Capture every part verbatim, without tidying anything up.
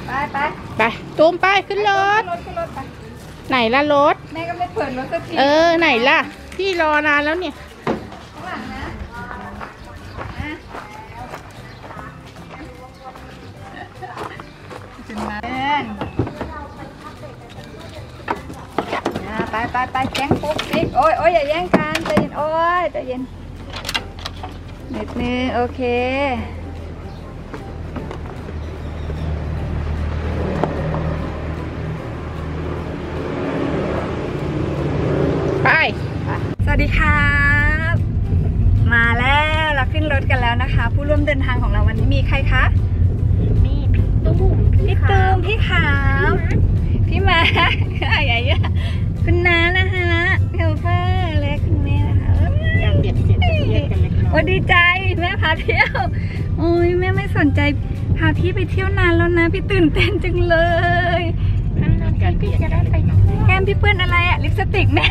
ไปไปไปตูมไปขึ้นรถไหนล่ะรถแม่ก็ไม่เปิดรถสักทีเออไหนล่ะพี่รอนานแล้วเนี่ยข้างหลังนะจุนมาเล่นไปไปไปแย่งปุ๊บนิกโอ้ยโอ้ยอย่าแย่งกันใจเย็นโอ้ยใจเย็นนิดนึงโอเคไปสวัสดีครับมาแล้วเราขึ้นรถกันแล้วนะคะผู้ร่วมเดินทางของเราวันนี้มีใครคะมีพี่ตุ้มพี่ตุ้มพี่ขาวพี่มาอะไรอย่างคุณน้านะคะเฮลเฟอร์และคุณแม่นะคะยังเบียดเสียดเบียดกันเล็กน้อยโอ้ดีใจแม่พาเที่ยวโอ้ยแม่ไม่สนใจพาพี่ไปเที่ยวนานแล้วนะพี่ตื่นเต้นจังเลยพี่จะได้ไปแก้มพี่เปื้อนอะไรอะลิปสติกแม่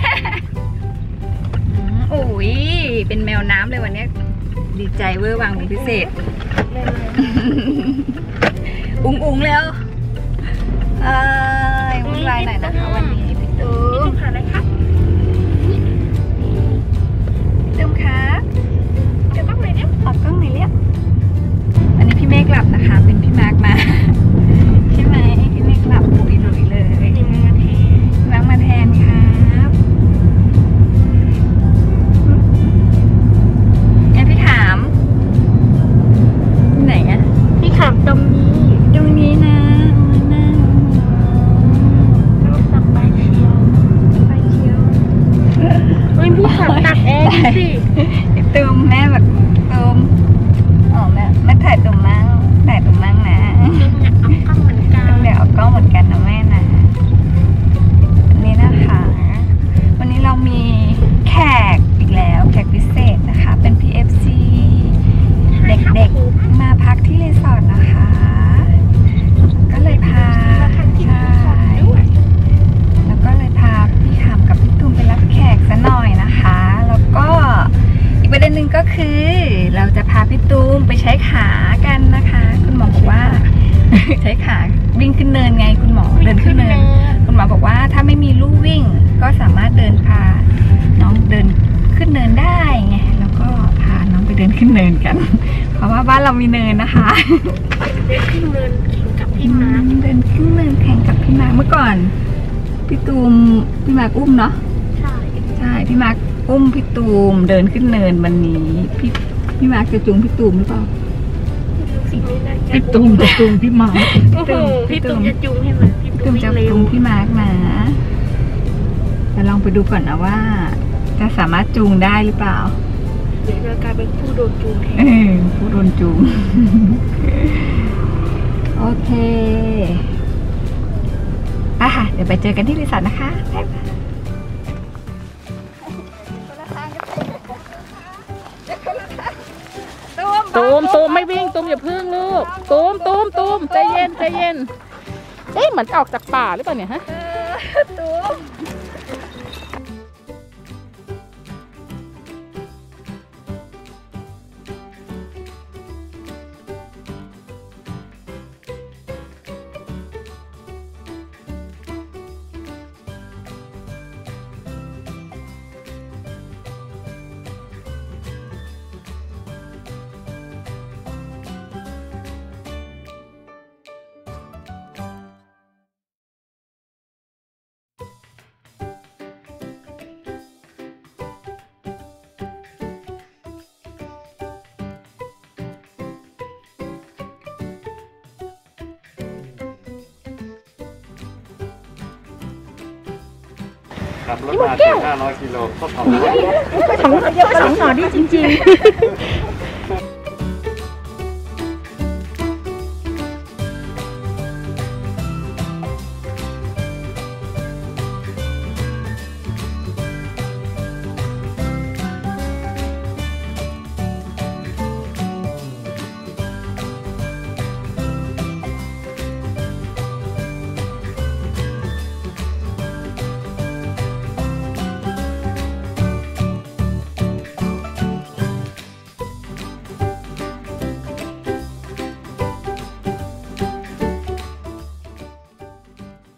โอ้ยเป็นแมวน้ำเลยวันนี้ดีใจเวอร์วังเป็นพิเศษอุ้งอุ้งแล้วเอ้ยวุ่นวายหน่อยนะคะวันนี้พี่ตุ้มค่ะอะไรคะตุ้มคะเดี๋ยวต้องไหนเนี่ยออกกล้องไหนเรียกวันนี้พี่เมฆหลับนะคะเป็นพี่มาร์กมาใช่ไหมพี่เมฆหลับหลุยหลุยเลยพี่มาร์กมาแทนครับงั้นพี่ขามไหนอะพี่ขามตรงนี้ตรงนี้นะนั่งต้องสับไปเชียวไปเชียวเฮ้ยพี่ขามตักเองสิตูมแม่แบบตูมอ๋อแม่แม่ถ่ายตูมมั่งถ่ายตูมมั่งนะเอากล้องเหมือนกันเดี๋ยวเอากล้องเหมือนกันนะแม่นะนี่นะคะวันนี้เรามีแขกอีกแล้วแขกพิเศษนะคะเป็น พี เอฟ ซี เด็กๆมาพักที่รีสอร์ทนะคะก็เลยพาใช่แล้วก็เลยพาพี่ขามกับพี่ตูมไปรับแขกซะหน่อยนะคะแล้วก็อีกประเด็นหนึ่งก็คือเราจะพาพี่ตูมไปใช้ขากันนะคะคุณหมอบอกว่าใช้ขาวิ่งขึ้นเนินไงคุณหมอเดินขึ้นเนินคุณหมอบอกว่าถ้าไม่มีลู่วิ่งก็สามารถเดินพาน้องเดินขึ้นเนินได้ไงแล้วก็พาน้องไปเดินขึ้นเนินกันเพราะว่าบ้านเรามีเนินนะคะเดินขึ้นเนินแข่งกับพี่มาร์คเดินขึ้นเนินแข่งกับพี่มาร์คเมื่อก่อนพี่ตูมพี่มาร์คอุ้มเนาะใช่ใช่พี่มาร์คอุ้มพี่ตูมเดินขึ้นเนินวันนี้พี่พี่มาร์คจะจูงพี่ตูมหรือเปล่าพี่ตูมจะจูงพี่มาร์คพี่ตูมจะจูงให้มันพี่ตูมจะจูงพี่มาร์คนะจะลองไปดูก่อนนะว่าจะสามารถจูงได้หรือเปล่าเดี๋ยวจะกลายเป็นผู้โดนจูงแทนผู้โดนจูงโอเคอ่ะค่ะเดี๋ยวไปเจอกันที่รีสอร์ทนะคะตูมตูมไม่วิ่งตูมอย่าพึ่งลูกตูมตูมตูมใจเย็นใจเย็นเอ๊ะเหมือนออกจากป่าหรือเปล่าเนี่ยฮะตูมขับรถมาถึงห้าร้อยกิโลก็ทำได้สองสองหน่อดีจริงๆ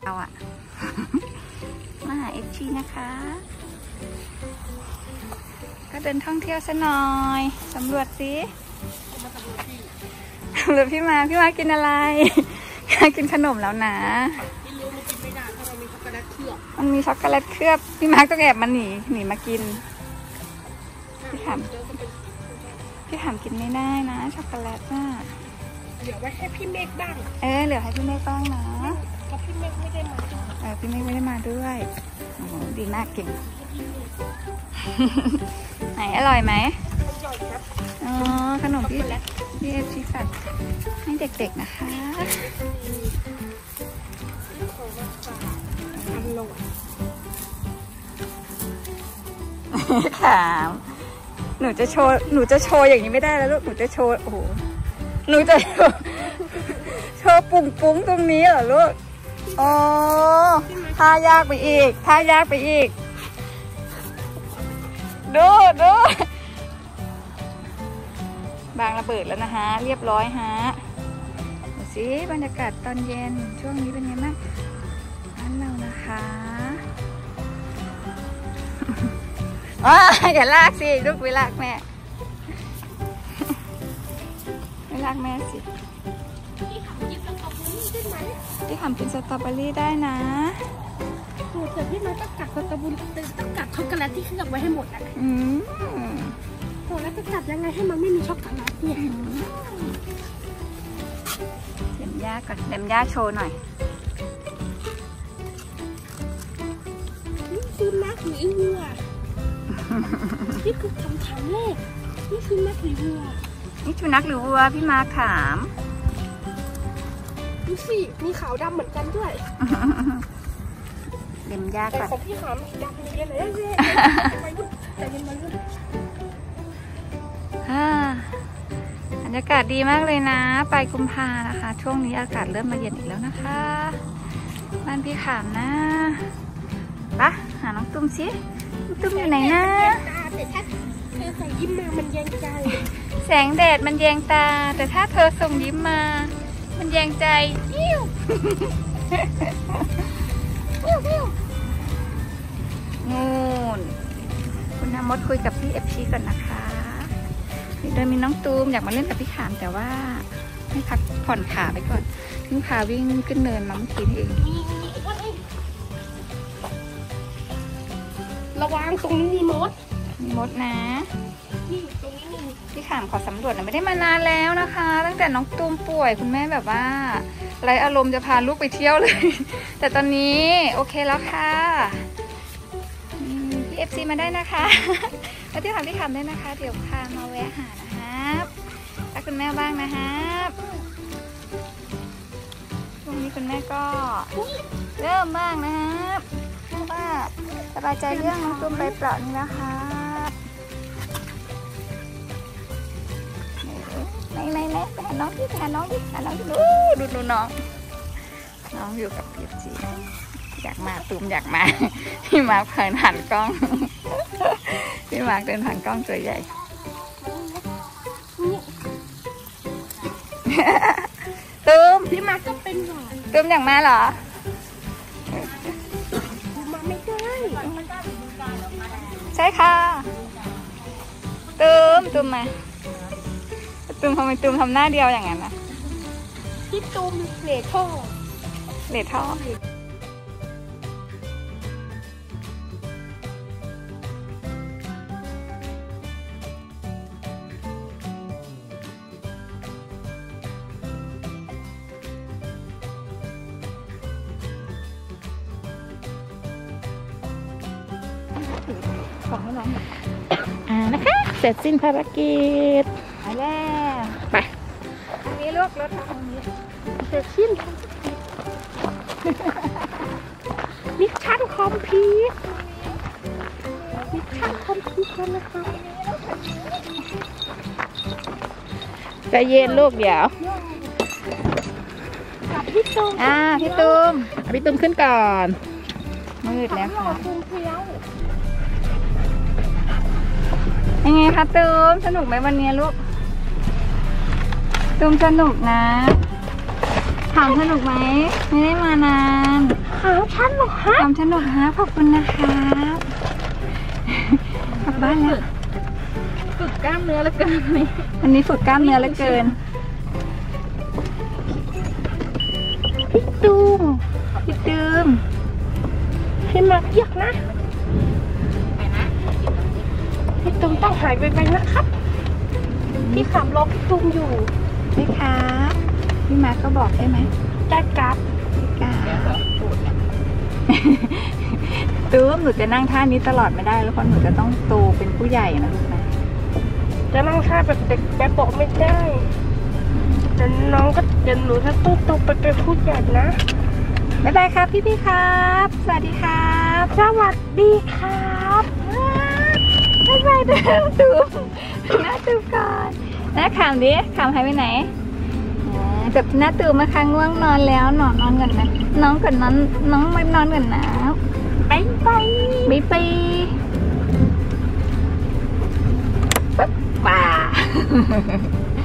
เราอะ มาหาเอฟชีนะคะ ก็เดินท่องเที่ยวซะหน่อยสำรวจสิสำรวจพี่มาพี่มากินอะไร กินขนมแล้วนะไม่รู้มันกินไม่ได้เพราะมันมีช็อกโกแลตเคลือบมันมีช็อกโกแลตเคลือบพี่มาต้องแอบมาหนีหนีมากินพี่ถามพี่ถามกินไม่ได้นะช็อกโกแลตน่ะเหลือไว้ให้พี่เมฆบ้างเออเหลือให้พี่เมฆบ้างนะเพราะพี่เมฆไม่ได้มาเออพี่เมฆไม่ได้มาด้วยโอ้โหดีมากเก่ง ไหนอร่อยไหมอ๋อขนมพี่พี่เอฟชีสัตให้เด็กๆนะคะขามหนูจะโชว์หนูจะโชว์อย่างนี้ไม่ได้แล้วลูกหนูจะโชว์โอ้โหหนูจะโชว์โชว์ปุ้งปุ้งตรงนี้เหรอลูกอ๋อท่ายากไปอีกท่ายากไปอีกดูดูบางระเบิดแล้วนะฮะเรียบร้อยฮะดูสิบรรยากาศตอนเย็นช่วงนี้เป็นไงบ้างร้านเรานะคะว้าอย่าลากสิลูกไปลากแม่ไม่ลากแม่สิพี่ขำกินสตรอเบอรี่ได้ไหมพี่ขำกินสตรอเบอรี่ได้นะโอ้แต่พี่มันต้องกัดสตรอเบอรี่ต้องกัดช็อกโกแลตที่เคลือบไว้ให้หมดอ่ะอืมโอ้แล้วจะกัดยังไงให้มันไม่มีช็อกโกแลตเนี่ยเดมย่าก่อนเดมย่าโชว์หน่อยนี่คือนักหรือวัวนี่คือคำถามแรกนี่คือนักหรือวัวนี่คือนักหรือวัวพี่มาถามดูสิมีขาวดำเหมือนกันด้วยเดมย่าก่อนแต่ของพี่ขาวมีดำเยอะเลยเย้ไปรุ่นแต่ยังมารุ่นบรรยากาศดีมากเลยนะไปกุมภานะคะช่วงนี้อากาศเริ่มมาเย็นอีกแล้วนะคะบ้านพี่ขามนะปะหาน้องตุ้มสิน้องตุ้มอยู่ไหนนะแต่ถ้าเธอส่งยิ้มมามันแยงใจแสงแดดมันแยงตาแต่ถ้าเธอส่งยิ้มมามันแยงใจยิ้วยิ้วยิ้วงูนคุณน้ำมดคุยกับพี่เอฟชีก่อนนะคะโดยมีน้องตูมอยากมาเล่นกับพี่ขามแต่ว่าให้พักผ่อนขาไปก่อนนี่พาวิ่งขึ้นเนินมาเมื่อกี้เองระวังตรงนี้มีมดมีมดนะนี่ตรงนี้มีพี่ขามขอสำรวจหน่อยไม่ได้มานานแล้วนะคะตั้งแต่น้องตูมป่วยคุณแม่แบบว่าไรอารมณ์จะพาลูกไปเที่ยวเลย แต่ตอนนี้โอเคแล้วค่ะพี่เอฟซีมาได้นะคะแล้วที่ถามพี่ขามได้นะคะเดี๋ยวพามาแวะหานะครับรักคุณแม่บ้างนะครับช่วงนี้คุณแม่ก็เริ่มบ้างนะครับเพราะว่าสบายใจเรื่องน้องตุ้มไปเปล่านี่นะครับไหนไหนไหนไปหาน้องที่ไปหาน้องที่หาน้องที่ดูดูดูน้องน้องอยู่กับพี่จีอยากมาตุ้มอยากมาพี่มาเพิ่นหันกล้องพี่มาเดินผ่านกล้องตัวใหญ่ตุ้มพี่มาก็เป็นหรอตุ้มอยากมาเหรอมาไม่ได้ใช่ค่ะตุ้มตุ้มมาตุ้มทำไมตุ้มทำหน้าเดียวอย่างนั้นนะพี่ตุ้มเหล่ท่อเหล่ท่อของให้น้องอ่านะคะเสร็จสิ้นภารกิจไปแล้วไปทางนี้ลูกรถทางนี้เสร็จสิ้นภารกิจมิชชั่นคอมพลีทมิชชั่นคอมพลีทกันนะคะใจเย็นลูกเดี๋ยวกับพี่ตูมอ่าพี่ตูมพี่ตูมขึ้นก่อนมืดแล้วค่ะยังไงคะตูมสนุกไหมวันนี้ลูกตูมสนุกนะถามสนุกไหมไม่ได้มานานสฉันหรอฮะความสนุกฮะขอบคุณนะครับกลับบ้านแล้วฝึกกล้ามเนื้อแล้วกันนี่วันนี้ฝึกกล้ามเนื้อเหลือเกินพี่ตูมพี่ตืมให้มาเรียกนะพี่ตูมต้องหายไปไปนะครับพี่ขำรอพี่ตูมอยู่พี่ครับพี่มาร์คก็บอกได้ไหมได้ครับกาตืมหนูจะนั่งท่านี้ตลอดไม่ได้แล้วคนหนูจะต้องโตเป็นผู้ใหญ่นะลูกนะจะนั่งท่าแบบเด็กแบบบอกไม่ได้เดี๋ยวน้องก็เดี๋ยวหนูจะต้องโตไปเป็นผู้ใหญ่นะบ๊ายบายครับพี่พี่ๆครับ สวัสดีครับสวัสดีครับบ๊ายบายตืมตืมหน้าตืมก่อนหน้าขำดิขำหายไปไหนอ่าจับหน้าตืมมาค้างง่วงนอนแล้วนอนนอนก่อนนะน้องก่อนนอนน้องไม่นอนก่อนนะไปไปบ๊ายบายป๊า